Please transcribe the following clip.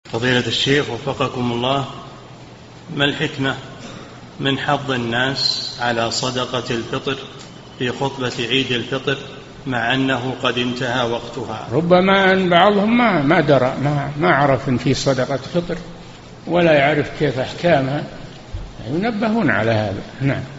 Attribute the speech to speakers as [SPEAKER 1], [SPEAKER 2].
[SPEAKER 1] فضيلة الشيخ وفقكم الله، ما الحكمة من حض الناس على صدقة الفطر في خطبة عيد الفطر مع أنه قد انتهى وقتها؟
[SPEAKER 2] ربما أن بعضهم ما درى، ما عرف إن في صدقة فطر ولا يعرف كيف أحكامها، ينبهون على هذا. نعم.